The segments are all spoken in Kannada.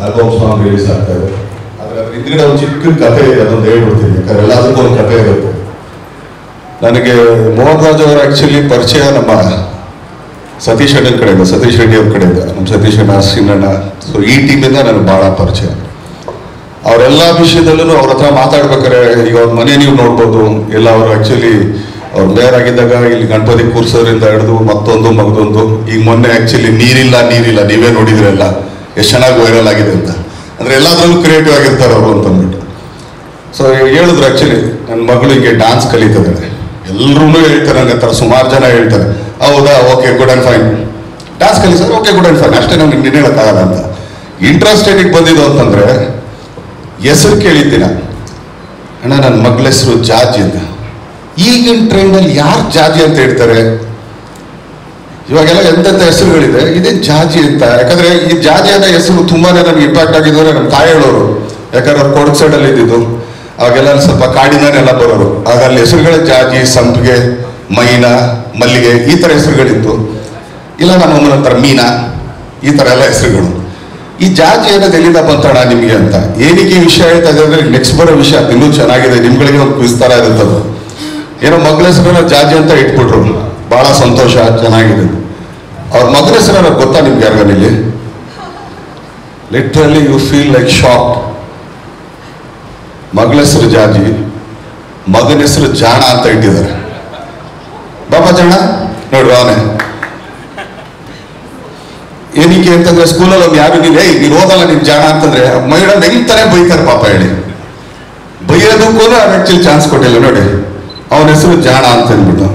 ಆಲ್ಬಮ್ ಸಾಂಗ್ ರಿಲೀಸ್ ಆಗ್ತಾ ಇದೆ. ಆದರೆ ಅದ್ರ ಹಿಂದ್ಗಡೆ ಒಂದು ಚಿಕ್ಕ ಕಥೆ ಇದೆ, ಅದೊಂದು ಹೇಳ್ಬಿಡ್ತೀನಿ, ಯಾಕಂದ್ರೆ ಎಲ್ಲದಕ್ಕೂ ಒಂದು ಕಥೆ ಇರುತ್ತೆ. ನನಗೆ ಮೋಹನ್ ರಾಜ್ ಅವರು ಆ್ಯಕ್ಚುಲಿ ಪರಿಚಯ ನಮ್ಮ ಸತೀಶ್ ಅಣ್ಣನ ಕಡೆಯಿಂದ, ಸತೀಶ್ ರೆಡ್ಡಿ ಅವ್ರ ಕಡೆಯಿಂದ, ನಮ್ಮ ಸತೀಶ್ ಅಣ್ಣ, ಸಿನ್ನಣ್ಣ, ಸೊ ಈ ಟೀಮಿಂದ ನನಗೆ ಭಾಳ ಪರಿಚಯ. ಅವರೆಲ್ಲ ವಿಷಯದಲ್ಲೂ ಅವ್ರ ಹತ್ರ ಮಾತಾಡ್ಬೇಕಾದ್ರೆ, ಈಗ ಅವ್ರ ಮನೆ ನೀವು ನೋಡ್ಬೋದು, ಎಲ್ಲ ಅವರು ಆ್ಯಕ್ಚುಲಿ ಅವ್ರು ಮೇಯರ್ ಆಗಿದ್ದಾಗ ಇಲ್ಲಿ ಗಣಪತಿ ಕೂರ್ಸೋದ್ರಿಂದ ಹಿಡಿದು ಮತ್ತೊಂದು ಮಗದೊಂದು, ಈಗ ಮೊನ್ನೆ ಆ್ಯಕ್ಚುಲಿ ನೀರಿಲ್ಲ ನೀವೇ ನೋಡಿದ್ರಲ್ಲ ಎಷ್ಟು ಚೆನ್ನಾಗಿ ವೈರಲ್ ಆಗಿದೆ ಅಂತ. ಅಂದರೆ ಎಲ್ಲದರಲ್ಲೂ ಕ್ರಿಯೇಟಿವ್ ಆಗಿರ್ತಾರೆ ಅವರು ಅಂತಂದ್ಬಿಟ್ಟು. ಸೊ ಹೇಳಿದ್ರು ಆ್ಯಕ್ಚುಲಿ ನನ್ನ ಮಗಳಿಗೆ ಡ್ಯಾನ್ಸ್ ಕಲಿತದೆ, ಎಲ್ಲರೂ ಹೇಳ್ತಾರೆ ನನಗೆ ಥರ ಸುಮಾರು ಜನ ಹೇಳ್ತಾರೆ, ಹೌದಾ, okay, good and fine, dance ಕಲಿ sir, okay, good and fine, ಅಷ್ಟೇ, ನಮ್ಗೆ ಇನ್ನೇನು ಹೇಳೋಕ್ಕಾಗಲ್ಲ ಅಂತ. ಇಂಟ್ರೆಸ್ಟೆಡಿಗೆ ಬಂದಿದ್ದು ಅಂತಂದರೆ ಹೆಸರು ಕೇಳಿದ್ದೀನ, ಅಣ್ಣ ನನ್ನ ಮಗಳ ಹೆಸರು ಜಾಜಿ ಅಂತ. ಈಗಿನ ಟ್ರೆಂಡಲ್ಲಿ ಯಾರು ಜಾಜಿ ಅಂತ ಹೇಳ್ತಾರೆ? ಇವಾಗೆಲ್ಲ ಎಂತೆಂಥ ಹೆಸರುಗಳಿದೆ, ಇದೇ ಜಾಜಿ ಅಂತ. ಯಾಕಂದರೆ ಈ ಜಾಜಿ ಅನ್ನೋ ಹೆಸರು ತುಂಬಾ ನನಗೆ ಇಂಪ್ಯಾಕ್ಟ್ ಆಗಿದ್ದಾರೆ ನಮ್ಮ ತಾಯಿ ಹೇಳೋರು. ಯಾಕಂದ್ರೆ ಅವ್ರು ಕೊಡಗು ಸೈಡಲ್ಲಿ ಇದ್ದಿದ್ದು, ಅವಾಗೆಲ್ಲ ಸ್ವಲ್ಪ ಕಾಡಿನಲ್ಲ ಬರೋರು. ಆಗ ಅಲ್ಲಿ ಹೆಸರುಗಳೇ ಜಾಜಿ, ಸಂಪಿಗೆ, ಮೈನಾ, ಮಲ್ಲಿಗೆ, ಈ ಥರ ಹೆಸರುಗಳಿತ್ತು. ಇಲ್ಲ ನಮ್ಮಮ್ಮನ ಹತ್ರ ಮೀನಾ, ಈ ಥರ ಎಲ್ಲ ಹೆಸರುಗಳು. ಈ ಜಾಜಿ ಅನ್ನೋದು ಎಲ್ಲಿಂದ ಬಂತಣ ನಿಮಗೆ ಅಂತ ಏನಕ್ಕೆ ಈ ವಿಷಯ ಹೇಳ್ತಾ ಇದೆ ಅಂದರೆ, ನೆಕ್ಸ್ಟ್ ಬರೋ ವಿಷಯ ಇನ್ನೂ ಚೆನ್ನಾಗಿದೆ, ನಿಮ್ಗಳಿಗೆ ಒಂದು ಕ್ವಿಜ್ ಥರ ಇರುತ್ತದು. ಏನೋ ಮಗಳ ಹೆಸರನ್ನ ಜಾಜಿ ಅಂತ ಇಟ್ಬಿಟ್ರು, ಭಾಳ ಸಂತೋಷ, ಚೆನ್ನಾಗಿದೆ. ಅವ್ರ ಮಗನ ಹೆಸರು ಗೊತ್ತಾ ನಿಮ್ಗೆ ಯಾರಿಗಲ್ಲಿ? Literally you feel like shock. ಮಗಳ ಹೆಸರು ಜಾಜಿ, ಮಗನ ಹೆಸರು ಜಾಣ ಅಂತ ಇಟ್ಟಿದ್ದಾರೆ. ಬಾಬಾ ಜಾಣ ನೋಡ್ರಿ ಅವನೇ. ಏನಕ್ಕೆ ಅಂತಂದ್ರೆ ಸ್ಕೂಲಲ್ಲಿ ಅವ್ನು ಯಾರು ನೀನು ಓದಲ್ಲ ನೀನು ಜಾಣ ಅಂತಂದ್ರೆ ಮೇಡಮ್ ಹೆಂಗ್ತಾನೆ ಬೈತಾರೆ ಪಾಪ ಹೇಳಿ. ಬೈಯೋದಕ್ಕೂ ಆಕ್ಚುಲಿ ಚಾನ್ಸ್ ಕೊಟ್ಟಿಲ್ಲ ನೋಡಿ, ಅವನ ಹೆಸರು ಜಾಣ ಅಂತ ಅಂದ್ಬಿಟ್ಟು.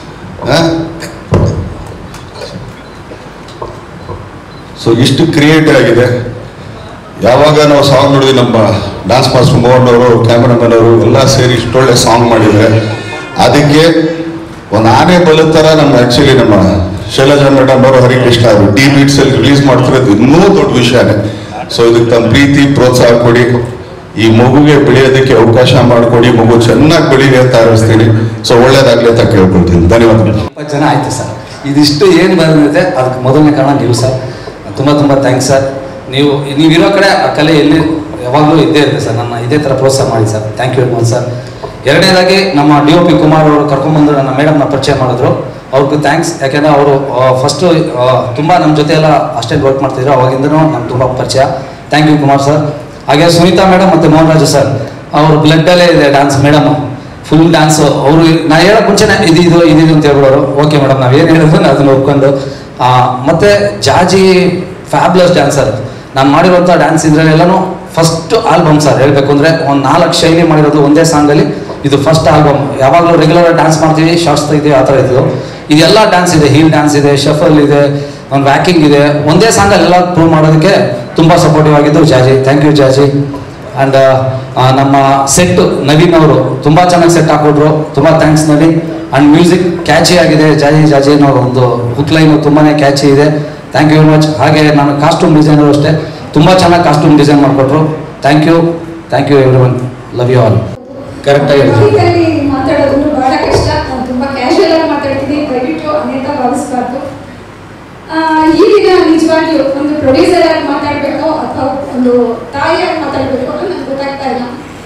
ಸೊ ಇಷ್ಟು ಕ್ರಿಯೇಟಿವ್ ಆಗಿದೆ. ಯಾವಾಗ ನಾವು ಸಾಂಗ್ ನೋಡಿದ್ವಿ, ನಮ್ಮ ಡ್ಯಾನ್ಸ್ ಮಾಸ್ಟರ್ ಮೋಹನ್ ಅವರು, ಕ್ಯಾಮರಾಮನ್ ಅವರು ಎಲ್ಲ ಸೇರಿ ಇಷ್ಟೊಳ್ಳೆ ಸಾಂಗ್ ಮಾಡಿದರೆ, ಅದಕ್ಕೆ ಒಂದು ಆನೆ ಬಲುತ್ತರ ನಮ್ಮ ಆ್ಯಕ್ಚುಲಿ ನಮ್ಮ ಶೈಲಜಾ ಮೇಡಮ್ ಅವರು, ಹರಿಕೃಷ್ಣ ಅವರು ಡಿ ಬೀಟ್ಸ್ ಅಲ್ಲಿ ರಿಲೀಸ್ ಮಾಡ್ತಿರೋದು ಇನ್ನೂ ದೊಡ್ಡ ವಿಷಯನೇ. ಸೊ ಇದಕ್ಕೆ ತಮ್ಮ ಪ್ರೀತಿ ಪ್ರೋತ್ಸಾಹ ಕೊಡಿ, ಈ ಮಗುಗೆ ಬೆಳೆಯೋದಕ್ಕೆ ಅವಕಾಶ ಮಾಡಿಕೊಡಿ, ಮಗು ಚೆನ್ನಾಗಿ ಬೆಳೀಲಿ ಅಂತ ಆರಿಸ್ತೀನಿ. ಸೊ ಒಳ್ಳೇದಾಗ್ಲಿ ಅಂತ ಕೇಳ್ಕೊಳ್ತೀನಿ. ಧನ್ಯವಾದಗಳು. ತುಂಬ ಜನ ಆಯ್ತು ಸರ್, ಇದಿಷ್ಟು ಏನು ಬಂದಿದೆ ಅದಕ್ಕೆ ಮೊದಲನೇ ಕಾರಣ ನೀವು ಸರ್. ತುಂಬ ಥ್ಯಾಂಕ್ಸ್ ಸರ್. ನೀವಿರೋ ಕಡೆ ಆ ಕಲೆ ಎಲ್ಲಿ ಯಾವಾಗಲೂ ಇದ್ದೇ ಇರುತ್ತೆ ಸರ್. ನನ್ನ ಇದೇ ಥರ ಪ್ರೋತ್ಸಾಹ ಮಾಡಿ sir. Thank you very much sir. ಎರಡನೇದಾಗಿ ನಮ್ಮ DOP ಕುಮಾರ್ ಅವರು ಕರ್ಕೊಂಡ್ಬಂದು ನನ್ನ ಮೇಡಮ್ನ ಪರಿಚಯ ಮಾಡಿದ್ರು, ಅವ್ರಿಗೂ ಥ್ಯಾಂಕ್ಸ್. ಯಾಕೆಂದರೆ ಅವರು ಫಸ್ಟು ತುಂಬ ನಮ್ಮ ಜೊತೆ ಎಲ್ಲ ಅಷ್ಟೇನು ವರ್ಕ್ ಮಾಡ್ತಿದ್ರು, ಅವಾಗಿಂದನೂ ನಮ್ಗೆ ತುಂಬ ಪರಿಚಯ. Thank you Kumar sir. ಹಾಗೆ ಸುನೀತಾ ಮೇಡಮ್ ಮತ್ತು ಮೋಹನ್ ರಾಜು ಸರ್, ಅವರು ಬ್ಲಡ್ಡಲ್ಲೇ ಇದೆ ಡ್ಯಾನ್ಸ್. Madam full dance. ಅವರು ನಾ ಹೇಳೋಕ್ಕೆ ಮುಂಚೆನೇ ಇದು ಅಂತ ಹೇಳ್ಬಿಡೋರು. ಓಕೆ ಮೇಡಮ್, ನಾವೇನು ಹೇಳಿದ್ರು ಅದನ್ನು ಒಪ್ಕೊಂಡು. ಮತ್ತು ಜಾಜಿ ಫ್ಯಾಬ್ಲಸ್ ಡ್ಯಾನ್ಸರ್. ನಾನು ಮಾಡಿರೋಂಥ ಡ್ಯಾನ್ಸ್ ಇದರಲ್ಲೆಲ್ಲನೂ ಫಸ್ಟ್ ಆಲ್ಬಮ್ ಸರ್. ಹೇಳಬೇಕು ಅಂದರೆ ಒಂದು 4 ಶೈಲಿ ಮಾಡಿರೋದು ಒಂದೇ ಸಾಂಗಲ್ಲಿ. ಇದು ಫಸ್ಟ್ ಆಲ್ಬಮ್. ಯಾವಾಗಲೂ ರೆಗ್ಯುಲರ್ ಡ್ಯಾನ್ಸ್ ಮಾಡ್ತೀವಿ, ಶಾಸ್ತ್ರ ಇದೆ, ಆ ಥರ ಇದ್ದು ಇದೆಲ್ಲ ಡ್ಯಾನ್ಸ್ ಇದೆ. ಹೀಲ್ ಡ್ಯಾನ್ಸ್ ಇದೆ, ಶಫಲ್ ಇದೆ, ಒಂದು ವ್ಯಾಕಿಂಗ್ ಇದೆ. ಒಂದೇ ಸಾಂಗಲ್ಲಿ ಎಲ್ಲ ಪ್ರೂವ್ ಮಾಡೋದಕ್ಕೆ ತುಂಬ ಸಪೋರ್ಟಿವ್ ಆಗಿದ್ದು Jaaji. Thank you Jaaji. And ನಮ್ಮ ಸೆಟ್ಟು ನವೀನ್ ಅವರು ತುಂಬ ಚೆನ್ನಾಗಿ ಸೆಟ್ ಹಾಕ್ಕೊಟ್ರು. ತುಂಬ thanks Naveen. And music catchy ಆಗಿದೆ. ಜಾಜಿ ಅನ್ನೋ ಒಂದು ಹುಕ್ ಲೈನು ತುಂಬಾ ಕ್ಯಾಚಿ ಇದೆ. Thank you very much. ಹಾಗೆ ನಾನು ಕಾಸ್ಟ್ಯೂಮ್ ಡಿಸೈನರು ಅಷ್ಟೇ, ತುಂಬ ಚೆನ್ನಾಗಿ ಕಾಸ್ಟ್ಯೂಮ್ ಡಿಸೈನ್ ಮಾಡಿಕೊಟ್ರು. Thank you everyone. Love you all. ಕರೆಕ್ಟಾಗಿ ಮಾತಾಡೋದು ಬಹಳ ಕಷ್ಟ. ನಾನು ತುಂಬ ಕ್ಯಾಶುವಲ್ ಆಗಿ ಮಾತಾಡ್ತೀನಿ, ದಯವಿಟ್ಟು ಅನೇಕ ಭಾವಿಸಬಾರ್ದು. ಈ ದಿನ ನಿಜವಾಗಿಯೂ ಒಂದು ಪ್ರೊಡ್ಯೂಸರ್ ಆಗಿ ಮಾತಾಡಬೇಕೋ ಅಥವಾ ಒಂದು ತಾಯಿಯಾಗಿ ಮಾತಾಡಬೇಕು ಅನ್ನೋ ನನಗೆ ಗೊತ್ತಾಗ್ತಾ ಇಲ್ಲ.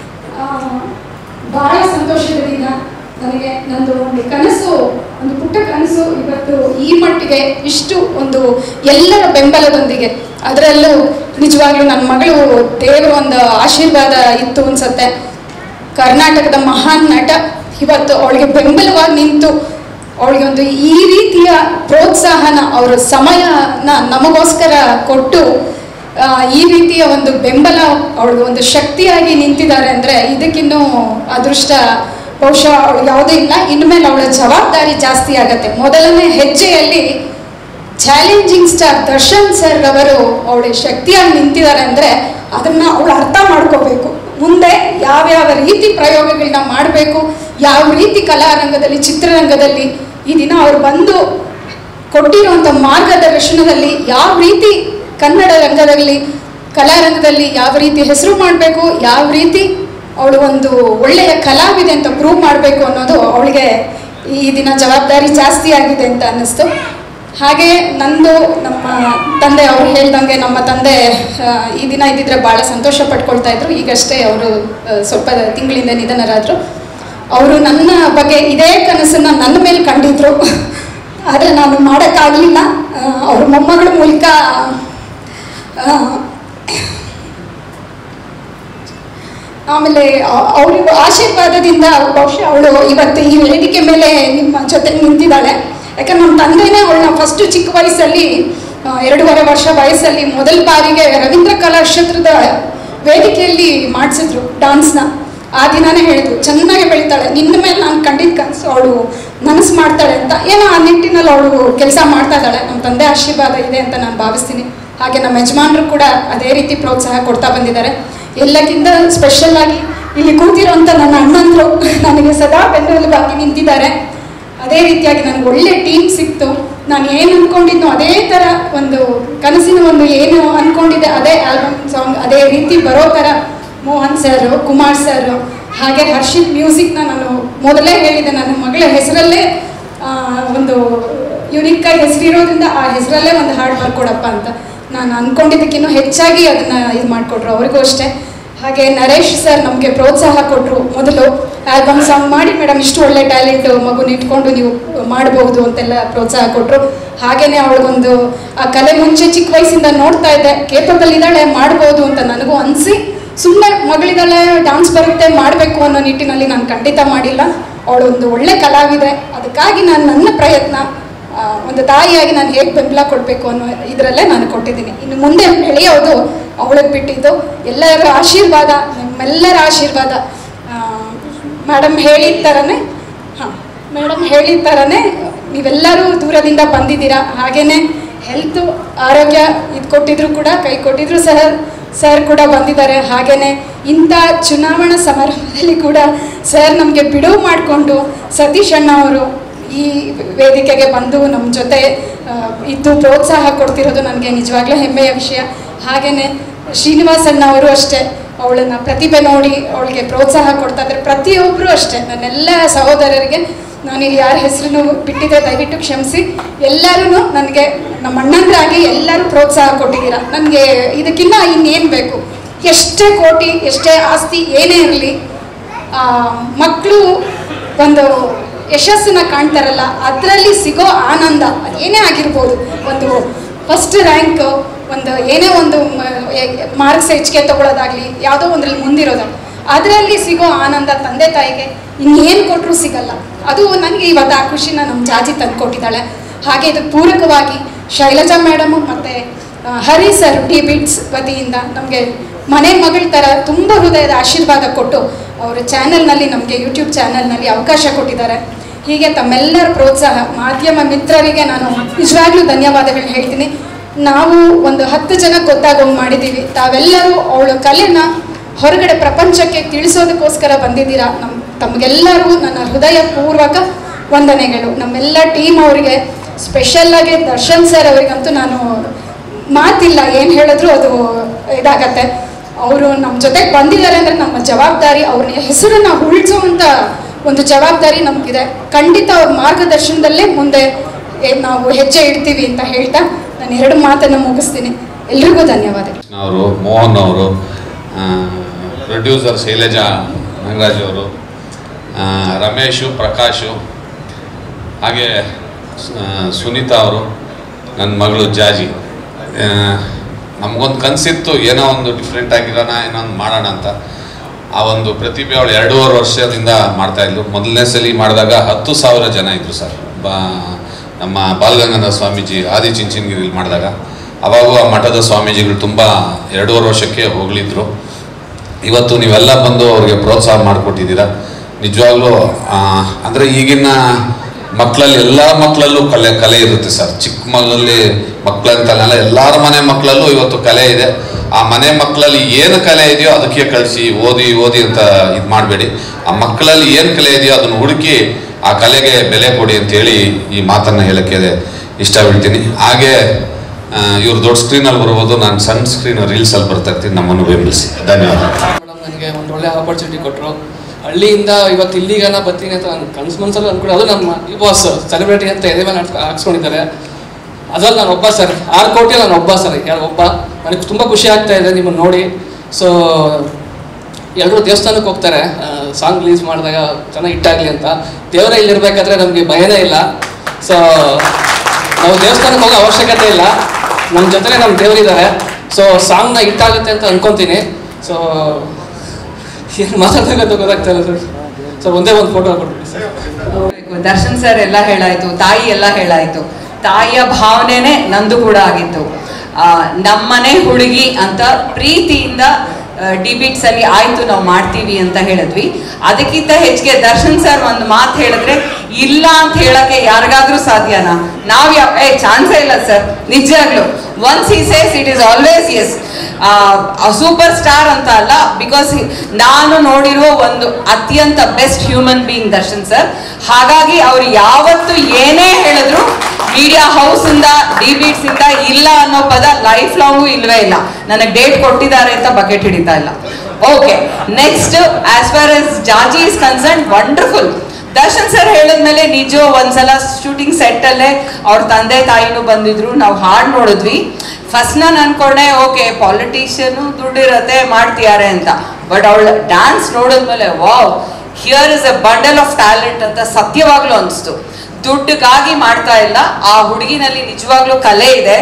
ಬಹಳ ಸಂತೋಷದ ದಿನ ನನಗೆ. ನಂದು ಒಂದು ಕನಸು, ಒಂದು ಪುಟ್ಟ ಕನಸು ಇವತ್ತು ಈ ಮಟ್ಟಿಗೆ ಇಷ್ಟು ಒಂದು ಎಲ್ಲರ ಬೆಂಬಲದೊಂದಿಗೆ, ಅದರಲ್ಲೂ ನಿಜವಾಗ್ಲೂ ನನ್ನ ಮಗಳು ದೇವರ ಒಂದು ಆಶೀರ್ವಾದ ಇತ್ತು ಅನ್ಸತ್ತೆ. ಕರ್ನಾಟಕದ ಮಹಾನ್ ನಟ ಇವತ್ತು ಅವಳಿಗೆ ಬೆಂಬಲವಾಗಿ ನಿಂತು ಅವಳಿಗೆ ಒಂದು ಈ ರೀತಿಯ ಪ್ರೋತ್ಸಾಹನ, ಅವರ ಸಮಯನ ನಮಗೋಸ್ಕರ ಕೊಟ್ಟು ಈ ರೀತಿಯ ಒಂದು ಬೆಂಬಲ ಅವಳಿಗೆ ಒಂದು ಶಕ್ತಿಯಾಗಿ ನಿಂತಿದ್ದಾರೆ ಅಂದರೆ ಇದಕ್ಕಿನ್ನೂ ಅದೃಷ್ಟ ಬಹುಶಃ ಅವಳಿಗೆ ಯಾವುದೂ ಇಲ್ಲ. ಇನ್ಮೇಲೆ ಅವಳ ಜವಾಬ್ದಾರಿ ಜಾಸ್ತಿ ಆಗತ್ತೆ. ಮೊದಲನೇ ಹೆಜ್ಜೆಯಲ್ಲಿ ಚಾಲೆಂಜಿಂಗ್ ಸ್ಟಾರ್ ದರ್ಶನ್ ಸರ್ ಅವರು ಅವಳಿಗೆ ಶಕ್ತಿಯಾಗಿ ನಿಂತಿದ್ದಾರೆ ಅಂದರೆ ಅದನ್ನು ಅವಳು ಅರ್ಥ ಮಾಡ್ಕೋಬೇಕು. ಮುಂದೆ ಯಾವ್ಯಾವ ರೀತಿ ಪ್ರಯೋಗಗಳನ್ನ ಮಾಡಬೇಕು, ಯಾವ ರೀತಿ ಕಲಾರಂಗದಲ್ಲಿ, ಚಿತ್ರರಂಗದಲ್ಲಿ ಈ ದಿನ ಅವ್ರು ಬಂದು ಕೊಟ್ಟಿರುವಂಥ ಮಾರ್ಗದರ್ಶನದಲ್ಲಿ ಯಾವ ರೀತಿ ಕನ್ನಡ ರಂಗದಲ್ಲಿ, ಕಲಾರಂಗದಲ್ಲಿ ಯಾವ ರೀತಿ ಹೆಸರು ಮಾಡಬೇಕು, ಯಾವ ರೀತಿ ಅವಳು ಒಂದು ಒಳ್ಳೆಯ ಕಲಾವಿದೆ ಅಂತ ಪ್ರೂವ್ ಮಾಡಬೇಕು ಅನ್ನೋದು ಅವಳಿಗೆ ಈ ದಿನ ಜವಾಬ್ದಾರಿ ಜಾಸ್ತಿ ಆಗಿದೆ ಅಂತ ಅನ್ನಿಸ್ತು. ಹಾಗೆ ನಂದು ನಮ್ಮ ತಂದೆ ಅವ್ರು ಹೇಳ್ದಂಗೆ ನಮ್ಮ ತಂದೆ ಈ ದಿನ ಇದ್ದಿದ್ರೆ ಭಾಳ ಸಂತೋಷ ಪಡ್ಕೊಳ್ತಾ ಇದ್ರು. ಈಗಷ್ಟೇ ಅವರು ಸ್ವಲ್ಪ ತಿಂಗಳಿಂದ ನಿಧನರಾದರು. ಅವರು ನನ್ನ ಬಗ್ಗೆ ಇದೇ ಕನಸನ್ನು ನನ್ನ ಮೇಲೆ ಕಂಡಿದ್ರು. ಆದರೆ ನಾನು ಮಾಡೋಕ್ಕಾಗಲಿಲ್ಲ. ಅವ್ರ ಮೊಮ್ಮಗಳ ಮೂಲಕ ಆಮೇಲೆ ಅವ್ರಿಗೆ ಆಶೀರ್ವಾದದಿಂದ ಬಹುಶಃ ಅವಳು ಇವತ್ತು ಈ ವೇದಿಕೆ ಮೇಲೆ ನಿಮ್ಮ ಜೊತೆ ನಿಂತಿದ್ದಾಳೆ. ಯಾಕಂದ್ರೆ ನಮ್ಮ ತಂದೆನೇ ಅವಳನ್ನ ಫಸ್ಟು ಚಿಕ್ಕ ವಯಸ್ಸಲ್ಲಿ 2.5 ವರ್ಷ ವಯಸ್ಸಲ್ಲಿ ಮೊದಲ ಬಾರಿಗೆ ರವೀಂದ್ರ ಕಲಾಕ್ಷೇತ್ರದ ವೇದಿಕೆಯಲ್ಲಿ ಮಾಡಿಸಿದ್ರು ಡಾನ್ಸ್ನ. ಆ ದಿನನೇ ಹೇಳಿದ್ರು, ಚೆನ್ನಾಗಿ ಬೆಳೀತಾಳೆ, ನಿನ್ನ ಮೇಲೆ ನಾನು ಕಂಡಿದ್ದ ಕನಸು ಅವಳು ನನಸು ಮಾಡ್ತಾಳೆ ಅಂತ. ಏನೋ ಆ ನಿಟ್ಟಿನಲ್ಲಿ ಅವಳು ಕೆಲಸ ಮಾಡ್ತಾ ಇದ್ದಾಳೆ. ನಮ್ಮ ತಂದೆ ಆಶೀರ್ವಾದ ಇದೆ ಅಂತ ನಾನು ಭಾವಿಸ್ತೀನಿ. ಹಾಗೆ ನಮ್ಮ ಯಜಮಾನರು ಕೂಡ ಅದೇ ರೀತಿ ಪ್ರೋತ್ಸಾಹ ಕೊಡ್ತಾ ಬಂದಿದ್ದಾರೆ. ಎಲ್ಲಕ್ಕಿಂತ ಸ್ಪೆಷಲ್ ಆಗಿ ಇಲ್ಲಿ ಕೂತಿರೋಂಥ ನನ್ನ ಅಣ್ಣಂದರು ನನಗೆ ಸದಾ ಬೆನ್ನೆಲುಬಾಗಿ ನಿಂತಿದ್ದಾರೆ. ಅದೇ ರೀತಿಯಾಗಿ ನನಗೆ ಒಳ್ಳೆ ಟೀಮ್ ಸಿಕ್ತು. ನಾನು ಏನು ಅಂದ್ಕೊಂಡಿದ್ನೋ ಅದೇ ಥರ ಒಂದು ಕನಸಿನ ಒಂದು ಏನು ಅಂದ್ಕೊಂಡಿದ್ದೆ ಅದೇ ಆಲ್ಬಮ್ ಸಾಂಗ್ ಅದೇ ರೀತಿ ಬರೋ ಥರ ಮೋಹನ್ ಸರ್, ಕುಮಾರ್ ಸರ್, ಹಾಗೆ ಹರ್ಷಿತ್ ಮ್ಯೂಸಿಕ್ನ ನಾನು ಮೊದಲೇ ಹೇಳಿದೆ, ನನ್ನ ಮಗಳ ಹೆಸರಲ್ಲೇ ಒಂದು ಯುನಿಕ್ಕಾಗಿ ಹೆಸರಿರೋದ್ರಿಂದ ಆ ಹೆಸರಲ್ಲೇ ಒಂದು ಹಾಡು ಬರ್ಕೊಡಪ್ಪ ಅಂತ ನಾನು ಅಂದ್ಕೊಂಡಿದ್ದಕ್ಕಿನ್ನೂ ಹೆಚ್ಚಾಗಿ ಅದನ್ನು ಇದು ಮಾಡಿಕೊಟ್ರು. ಅವ್ರಿಗೂ ಅಷ್ಟೇ. ಹಾಗೆ ನರೇಶ್ ಸರ್ ನಮಗೆ ಪ್ರೋತ್ಸಾಹ ಕೊಟ್ಟರು. ಮೊದಲು ಆಲ್ಬಮ್ ಸಾಂಗ್ ಮಾಡಿ ಮೇಡಮ್, ಇಷ್ಟು ಒಳ್ಳೆ ಟ್ಯಾಲೆಂಟ್ ಮಗುನ ಇಟ್ಕೊಂಡು ನೀವು ಮಾಡಬಹುದು ಅಂತೆಲ್ಲ ಪ್ರೋತ್ಸಾಹ ಕೊಟ್ಟರು. ಹಾಗೆಯೇ ಅವಳಿಗೊಂದು ಆ ಕಲೆ ಮುಂಚೆ ಚಿಕ್ಕ ವಯಸ್ಸಿಂದ ನೋಡ್ತಾ ಇದ್ದೆ, ಕೇಪಬಲ್ ಇದ್ದಾಳೆ, ಮಾಡ್ಬೋದು ಅಂತ ನನಗೂ ಅನಿಸಿ ಸುಮ್ಮನೆ ಮಗಳಿದ್ದಾಳೆ, ಡಾನ್ಸ್ ಬರುತ್ತೆ, ಮಾಡಬೇಕು ಅನ್ನೋ ನಿಟ್ಟಿನಲ್ಲಿ ನಾನು ಖಂಡಿತ ಮಾಡಿಲ್ಲ. ಅವಳೊಂದು ಒಳ್ಳೆ ಕಲಾವಿದೆ. ಅದಕ್ಕಾಗಿ ನಾನು ನನ್ನ ಪ್ರಯತ್ನ ಒಂದು ತಾಯಿಯಾಗಿ ನಾನು ಹೇಗೆ ಬೆಂಬಲ ಕೊಡಬೇಕು ಅನ್ನೋ ಇದರಲ್ಲೇ ನಾನು ಕೊಟ್ಟಿದ್ದೀನಿ. ಇನ್ನು ಮುಂದೆ ಬೆಳೆಯೋದು ಅವಳಿಗೆ ಬಿಟ್ಟಿದ್ದು. ಎಲ್ಲರ ಆಶೀರ್ವಾದ, ನಿಮ್ಮೆಲ್ಲರ ಆಶೀರ್ವಾದ. ಮೇಡಮ್ ಹೇಳಿದ ಥರನೇ ನೀವೆಲ್ಲರೂ ದೂರದಿಂದ ಬಂದಿದ್ದೀರಾ. ಹಾಗೆಯೇ ಹೆಲ್ತು ಆರೋಗ್ಯ ಇದು ಕೊಟ್ಟಿದ್ರು ಕೂಡ, ಕೈ ಕೊಟ್ಟಿದ್ರು ಸರ್ ಕೂಡ ಬಂದಿದ್ದಾರೆ. ಹಾಗೆಯೇ ಇಂಥ ಚುನಾವಣಾ ಸಮಾರಂಭದಲ್ಲಿ ಕೂಡ ಸರ್ ನಮಗೆ ಬಿಡುವು ಮಾಡಿಕೊಂಡು ಸತೀಶ್ ಅಣ್ಣ ಅವರು ಈ ವೇದಿಕೆಗೆ ಬಂದು ನಮ್ಮ ಜೊತೆ ಇದ್ದು ಪ್ರೋತ್ಸಾಹ ಕೊಡ್ತಿರೋದು ನನಗೆ ನಿಜವಾಗ್ಲೂ ಹೆಮ್ಮೆಯ ವಿಷಯ. ಹಾಗೆಯೇ ಶ್ರೀನಿವಾಸ್ ಅಣ್ಣ ಅವರು ಅಷ್ಟೇ, ಅವಳನ್ನು ಪ್ರತಿಭೆ ನೋಡಿ ಅವಳಿಗೆ ಪ್ರೋತ್ಸಾಹ ಕೊಡ್ತಾ ಇದ್ದಾರೆ. ಪ್ರತಿಯೊಬ್ಬರು ಅಷ್ಟೇ, ನನ್ನೆಲ್ಲ ಸಹೋದರರಿಗೆ ನಾನಿಲ್ಲಿ ಯಾರ ಹೆಸರು ಬಿಟ್ಟಿದ್ದೆ ದಯವಿಟ್ಟು ಕ್ಷಮಿಸಿ. ಎಲ್ಲರೂ ನನಗೆ ನಮ್ಮ ಅಣ್ಣಂದ್ರಾಗಿ ಎಲ್ಲರೂ ಪ್ರೋತ್ಸಾಹ ಕೊಟ್ಟಿದ್ದೀರಾ. ನನಗೆ ಇದಕ್ಕಿಂತ ಇನ್ನೇನು ಬೇಕು? ಎಷ್ಟೇ ಕೋಟಿ, ಎಷ್ಟೇ ಆಸ್ತಿ, ಏನೇ ಇರಲಿ, ಮಕ್ಕಳು ಒಂದು ಯಶಸ್ಸನ್ನು ಕಾಣ್ತಾರಲ್ಲ, ಅದರಲ್ಲಿ ಸಿಗೋ ಆನಂದ ಅದೇನೇ ಆಗಿರ್ಬೋದು. ಒಂದು ಫಸ್ಟ್ ರ್ಯಾಂಕ್, ಒಂದು ಏನೇ ಒಂದು ಮಾರ್ಕ್ಸ್ ಹೆಚ್ಚಿಗೆ ತೊಗೊಳೋದಾಗಲಿ, ಯಾವುದೋ ಒಂದ್ರಲ್ಲಿ ಮುಂದಿರೋದಾಗಲಿ, ಅದರಲ್ಲಿ ಸಿಗೋ ಆನಂದ ತಂದೆ ತಾಯಿಗೆ ಇನ್ನೇನು ಕೊಟ್ಟರೂ ಸಿಗಲ್ಲ. ಅದು ನನಗೆ ಇವತ್ತು ಆ ಖುಷಿನ ನಮ್ಮ ಜಾಜಿ ತಂದು ಕೊಟ್ಟಿದ್ದಾಳೆ. ಹಾಗೆ ಇದಕ್ಕೆ ಪೂರಕವಾಗಿ ಶೈಲಜಾ ಮೇಡಮು ಮತ್ತು ಹರಿ ಸರ್ ಡಿ ಬಿಟ್ಸ್ ವತಿಯಿಂದ ನಮಗೆ ಮನೆ ಮಗಳ ಥರ ತುಂಬ ಹೃದಯದ ಆಶೀರ್ವಾದ ಕೊಟ್ಟು ಅವರ ಚಾನಲ್ನಲ್ಲಿ, ನಮಗೆ ಯೂಟ್ಯೂಬ್ ಚಾನಲ್ನಲ್ಲಿ ಅವಕಾಶ ಕೊಟ್ಟಿದ್ದಾರೆ. ಹೀಗೆ ತಮ್ಮೆಲ್ಲರ ಪ್ರೋತ್ಸಾಹ, ಮಾಧ್ಯಮ ಮಿತ್ರರಿಗೆ ನಾನು ನಿಜವಾಗ್ಲೂ ಧನ್ಯವಾದಗಳು ಹೇಳ್ತೀನಿ. ನಾವು ಒಂದು 10 ಜನ ಗೊತ್ತಾಗೋಂಗೆ ಮಾಡಿದ್ದೀವಿ. ತಾವೆಲ್ಲರೂ ಅವಳ ಕಲೆನ ಹೊರಗಡೆ ಪ್ರಪಂಚಕ್ಕೆ ತಿಳಿಸೋದಕ್ಕೋಸ್ಕರ ಬಂದಿದ್ದೀರಾ. ತಮಗೆಲ್ಲರೂ ನನ್ನ ಹೃದಯಪೂರ್ವಕ ವಂದನೆಗಳು. ನಮ್ಮೆಲ್ಲ ಟೀಮ್ ಅವರಿಗೆ, ಸ್ಪೆಷಲ್ಲಾಗಿ ದರ್ಶನ್ ಸರ್ ಅವರಿಗಂತೂ ನಾನು ಮಾತಿಲ್ಲ, ಏನು ಹೇಳಿದ್ರು ಅದು ಇದಾಗತ್ತೆ. ಅವರು ನಮ್ಮ ಜೊತೆಗೆ ಬಂದಿದ್ದಾರೆ ಅಂದರೆ ನಮ್ಮ ಜವಾಬ್ದಾರಿ, ಅವ್ರ ಹೆಸರನ್ನು ಉಳಿಸುವಂಥ ಒಂದು ಜವಾಬ್ದಾರಿ ನಮಗಿದೆ. ಖಂಡಿತ ಅವ್ರ ಮಾರ್ಗದರ್ಶನದಲ್ಲೇ ಮುಂದೆ ನಾವು ಹೆಜ್ಜೆ ಇಡ್ತೀವಿ ಅಂತ ಹೇಳ್ತಾ ನಾನು 2 ಮಾತನ್ನು ಮುಗಿಸ್ತೀನಿ. ಎಲ್ರಿಗೂ ಧನ್ಯವಾದಗಳು. ಅವರು, ಮೋಹನ್ ಅವರು, ಪ್ರೊಡ್ಯೂಸರ್ ಶೈಲಜಾ ನಾಗರಾಜ್ ಅವರು, ರಮೇಶು, ಪ್ರಕಾಶು, ಹಾಗೆ ಸುನೀತಾ ಅವರು, ನನ್ನ ಮಗಳು ಜಾಜಿ. ನಮಗೊಂದು ಕನಸಿತ್ತು, ಏನೋ ಒಂದು ಡಿಫ್ರೆಂಟ್ ಆಗಿರೋಣ, ಏನೋ ಒಂದು ಮಾಡೋಣ ಅಂತ. ಆ ಒಂದು ಪ್ರತಿಭೆ ಅವಳು 2.5 ವರ್ಷದಿಂದ ಮಾಡ್ತಾಯಿದ್ಲು. ಮೊದಲನೇ ಸಲ ಮಾಡಿದಾಗ 10,000 ಜನ ಇದ್ದರು ಸರ್. ನಮ್ಮ ಬಾಲಗಂಗಾಧರ ಸ್ವಾಮೀಜಿ ಆದಿಚುಂಚನಗಿರಿಯಲ್ಲಿ ಮಾಡಿದಾಗ ಅವಾಗೂ ಆ ಮಠದ ಸ್ವಾಮೀಜಿಗಳು ತುಂಬ 2.5 ವರ್ಷಕ್ಕೆ ಹೋಗಲಿದ್ರು. ಇವತ್ತು ನೀವೆಲ್ಲ ಬಂದು ಅವ್ರಿಗೆ ಪ್ರೋತ್ಸಾಹ ಮಾಡಿಕೊಟ್ಟಿದ್ದೀರಾ. ನಿಜವಾಗ್ಲೂ ಅಂದರೆ ಈಗಿನ ಮಕ್ಕಳಲ್ಲಿ, ಎಲ್ಲ ಮಕ್ಕಳಲ್ಲೂ ಕಲೆ ಇರುತ್ತೆ ಸರ್. ಚಿಕ್ಕ ಮಕ್ಕಳಂತಲ್ಲ, ಎಲ್ಲರ ಮನೆ ಮಕ್ಕಳಲ್ಲೂ ಇವತ್ತು ಕಲೆ ಇದೆ. ಆ ಮನೆ ಮಕ್ಕಳಲ್ಲಿ ಏನು ಕಲೆ ಇದೆಯೋ ಅದಕ್ಕೆ ಕಳಿಸಿ ಓದಿ ಅಂತ ಇದು ಮಾಡಬೇಡಿ. ಆ ಮಕ್ಕಳಲ್ಲಿ ಏನು ಕಲೆ ಇದೆಯೋ ಅದನ್ನು ಹುಡುಕಿ ಆ ಕಲೆಗೆ ಬೆಲೆ ಕೊಡಿ ಅಂತೇಳಿ ಈ ಮಾತನ್ನು ಹೇಳೋಕ್ಕೆ ಇಷ್ಟಪಡ್ತೀನಿ. ಹಾಗೆ ಇವ್ರು ದೊಡ್ಡ ಸ್ಕ್ರೀನಲ್ಲಿ ಬರ್ಬೋದು, ನಾನು ಸಣ್ಣ ಸ್ಕ್ರೀನ್ ರೀಲ್ಸಲ್ಲಿ ಬರ್ತಾ ಇರ್ತೀನಿ. ನಮ್ಮನ್ನು ಬೆಂಬಲಿಸಿ. ಧನ್ಯವಾದ. ಮೇಡಮ್ ನನಗೆ ಒಂದು ಒಳ್ಳೆ ಆಪರ್ಚುನಿಟಿ ಕೊಟ್ಟರು. ಹಳ್ಳಿಯಿಂದ ಇವತ್ತು ಇಲ್ಲಿಗಾನ ಬರ್ತೀನಿ ಅಂತ ನಾನು ಮನಸ್ಸಲ್ಲಿ ಅಂದ್ಕೊಂಡು, ಅದು ನಮ್ಮ ಬಾಸ್ ಸೆಲೆಬ್ರಿಟಿ ಅಂತ ಎದೆ ಮೇಲೆ ಹಾಕ್ಸ್ಕೊಂಡಿದ್ದಾರೆ. ಅದ್ರಲ್ಲಿ ನಾನು ಒಬ್ಬ ಸರ್, 6 ಕೋಟಿ ನಾನು ಒಬ್ಬ ಸರ್, ಒಬ್ಬ. ನನಗೆ ತುಂಬ ಖುಷಿ ಆಗ್ತಾ ಇದೆ ನಿಮ್ಮನ್ನು ನೋಡಿ. ಸೊ ಎಲ್ಲರೂ ದೇವಸ್ಥಾನಕ್ಕೆ ಹೋಗ್ತಾರೆ ಸಾಂಗ್ ರಿಲೀಸ್ ಮಾಡಿದಾಗ ಚೆನ್ನಾಗಿ ಹಿಟ್ಟಾಗಲಿ ಅಂತ. ದೇವರೇ ಇಲ್ಲಿರ್ಬೇಕಾದ್ರೆ ನಮಗೆ ಭಯನೇ ಇಲ್ಲ. ಸೊ ನಾವು ದೇವಸ್ಥಾನಕ್ಕೆ ಹೋಗೋ ಅವಶ್ಯಕತೆ ಇಲ್ಲ, ನಮ್ಮ ಜೊತೆಲೇ ನಮ್ಮ ದೇವರಿದ್ದಾರೆ. ಸೊ ಸಾಂಗ್ನ ಹಿಟ್ಟಾಗುತ್ತೆ ಅಂತ ಅನ್ಕೊತೀನಿ. ಸೊ ಏನು ಮಾತಾಡ್ಬೇಕಂತ ಗೊತ್ತಾಗ್ತಾ ಇಲ್ಲ ಸರ್. ಸರ್ ಒಂದೇ ಒಂದು ಫೋಟೋ ಕೊಟ್ಬಿಡಿ ಸರ್. ದರ್ಶನ್ ಸರ್ ಎಲ್ಲ ಹೇಳಾಯ್ತು, ತಾಯಿ ಎಲ್ಲ ಹೇಳಾಯ್ತು. ತಾಯಿಯ ಭಾವನೆನೇ ನಂದು ಕೂಡ ಆಗಿತ್ತು. ನಮ್ಮನೆ ಹುಡುಗಿ ಅಂತ ಪ್ರೀತಿಯಿಂದ ಡಿಬೇಟ್ಸ್ ಅಲ್ಲಿ ಆಯ್ತು ನಾವು ಮಾಡ್ತೀವಿ ಅಂತ ಹೇಳಿದ್ವಿ. ಅದಕ್ಕಿಂತ ಹೆಚ್ಚಿಗೆ ದರ್ಶನ್ ಸರ್ ಒಂದು ಮಾತು ಹೇಳಿದ್ರೆ ಇಲ್ಲ ಅಂತ ಹೇಳಕ್ಕೆ ಯಾರಿಗಾದ್ರೂ ಸಾಧ್ಯನಾ? ನಾವ್ ಚಾನ್ಸೇ ಇಲ್ಲ ಸರ್, ನಿಜಾಗ್ಲು. Once he says it is always yes. Super star ಅಂತ ಅಲ್ಲ, ಬಿಕಾಸ್ ನಾನು ನೋಡಿರುವ ಒಂದು ಅತ್ಯಂತ best human being Darshan sir. ಹಾಗಾಗಿ ಅವ್ರು ಯಾವತ್ತು ಏನೇ ಹೇಳಿದ್ರು ಮೀಡಿಯಾ ಹೌಸ್ ಇಂದ ಡಿಬೇಟ್ಸ್ ಇಂದ ಇಲ್ಲ ಅನ್ನೋ ಪದ ಲೈಫ್ ಲಾಂಗು ಇಲ್ವೇ ಇಲ್ಲ. ನನಗೆ ಡೇಟ್ ಕೊಟ್ಟಿದ್ದಾರೆ ಅಂತ ಬಕೆಟ್ ಹಿಡಿತಾ ಇಲ್ಲ. Okay, next as far as Jaaji is concern, wonderful. Darshan sir ಹೇಳಿದ್ಮೇಲೆ ನಿಜ ಒಂದ್ಸಲ ಶೂಟಿಂಗ್ ಸೆಟ್ ಅಲ್ಲೇ ಅವ್ರ ತಂದೆ ತಾಯಿನೂ ಬಂದಿದ್ರು, ನಾವು ಹಾಡು ನೋಡಿದ್ವಿ. ಫಸ್ಟ್ ನಾನು ಅನ್ಕೊಂಡೆ ಓಕೆ ಪಾಲಿಟಿಷಿಯನ್ ದುಡ್ಡಿರತ್ತೆ ಮಾಡ್ತಿದ್ದಾರೆ ಅಂತ. ಬಟ್ ಅವಳ ಡ್ಯಾನ್ಸ್ ನೋಡಿದ್ಮೇಲೆ wow, here is a bundle of talent ಅಂತ ಸತ್ಯವಾಗ್ಲೂ ಅನಿಸ್ತು. ದುಡ್ಡಿಗಾಗಿ ಮಾಡ್ತಾ ಇಲ್ಲ, ಆ ಹುಡುಗಿನಲ್ಲಿ ನಿಜವಾಗ್ಲೂ ಕಲೆ ಇದೆ.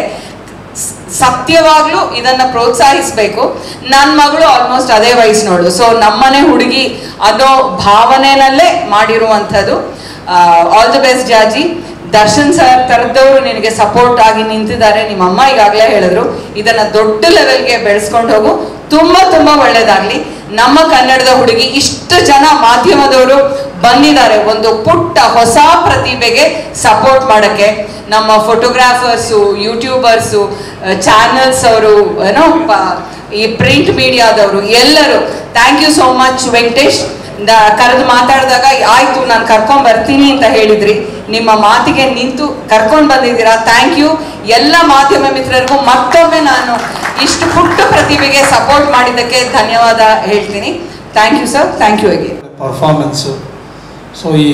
ಸತ್ಯವಾಗ್ಲೂ ಇದನ್ನ ಪ್ರೋತ್ಸಾಹಿಸಬೇಕು. ನನ್ನ ಮಗಳು ಆಲ್ಮೋಸ್ಟ್ ಅದೇ ವಯಸ್ಸಿನೋಳು. ಸೊ ನಮ್ಮನೆ ಹುಡುಗಿ ಅನ್ನೋ ಭಾವನೆನಲ್ಲೇ ಮಾಡಿರುವಂಥದ್ದು. ಆಲ್ ದಿ ಬೆಸ್ಟ್ ಜಾಜಿ. ದರ್ಶನ್ ಸರ್ ತರದವರು ನಿನಗೆ ಸಪೋರ್ಟ್ ಆಗಿ ನಿಂತಿದ್ದಾರೆ. ನಿಮ್ಮ ಅಮ್ಮ ಈಗಾಗಲೇ ಹೇಳಿದ್ರು, ಇದನ್ನ ದೊಡ್ಡ ಲೆವೆಲ್ಗೆ ಬೆಳೆಸ್ಕೊಂಡು ಹೋಗು. ತುಂಬಾ ತುಂಬಾ ಒಳ್ಳೇದಾಗ್ಲಿ. ನಮ್ಮ ಕನ್ನಡದ ಹುಡುಗಿ ಇಷ್ಟು ಜನ ಮಾಧ್ಯಮದವರು ಬಂದಿದ್ದಾರೆ ಒಂದು ಪುಟ್ಟ ಹೊಸ ಪ್ರತಿಭೆಗೆ ಸಪೋರ್ಟ್ ಮಾಡಕ್ಕೆ. ನಮ್ಮ ಫೋಟೋಗ್ರಾಫರ್ಸು, ಯೂಟ್ಯೂಬರ್ಸು, ಚಾನಲ್ಸ್ ಅವರು, ಏನೋ ಈ ಪ್ರಿಂಟ್ ಮೀಡಿಯಾದವರು ಎಲ್ಲರೂ thank you so much. Venkatesh ಕರೆದು ಮಾತಾಡಿದಾಗ ಆಯ್ತು ನಾನು ಕರ್ಕೊಂಡ್ ಬರ್ತೀನಿ ಅಂತ ಹೇಳಿದ್ರಿ. ನಿಮ್ಮ ಮಾತಿಗೆ ನಿಂತು ಕರ್ಕೊಂಡು ಬಂದಿದ್ದೀರಾ, ಥ್ಯಾಂಕ್ ಯು. ಎಲ್ಲ ಮಾಧ್ಯಮ ಮಿತ್ರರಿಗೂ ಮತ್ತೊಮ್ಮೆ ನಾನು ಇಷ್ಟು ಪುಟ್ಟ ಪ್ರತಿಭೆಗೆ ಸಪೋರ್ಟ್ ಮಾಡಿದ್ದಕ್ಕೆ ಧನ್ಯವಾದ ಹೇಳ್ತೀನಿ. Thank you sir, thank you again. Performance. So ಈ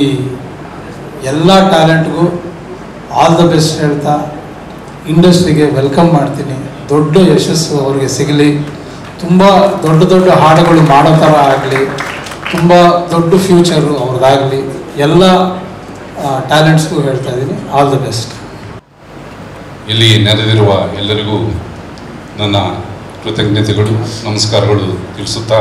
ಎಲ್ಲ ಟ್ಯಾಲೆಂಟ್ಗೂ ಆಲ್ ದ ಬೆಸ್ಟ್ ಹೇಳ್ತಾ ಇಂಡಸ್ಟ್ರಿಗೆ ವೆಲ್ಕಮ್ ಮಾಡ್ತೀನಿ. ದೊಡ್ಡ ಯಶಸ್ಸು ಅವ್ರಿಗೆ ಸಿಗಲಿ, ತುಂಬ ದೊಡ್ಡ ದೊಡ್ಡ ಹಾಡುಗಳು ಮಾಡೋ ಥರ ಆಗಲಿ, ತುಂಬ ದೊಡ್ಡ ಫ್ಯೂಚರು ಅವ್ರದ್ದಾಗಲಿ. ಎಲ್ಲ ಟ್ಯಾಲೆಂಟ್ಸ್ಗೂ ಹೇಳ್ತಾ ಇದ್ದೀನಿ ಆಲ್ ದ ಬೆಸ್ಟ್. ಇಲ್ಲಿ ನೆರೆದಿರುವ ಎಲ್ಲರಿಗೂ ನನ್ನ ಕೃತಜ್ಞತೆಗಳು, ನಮಸ್ಕಾರಗಳು ತಿಳಿಸುತ್ತಾ,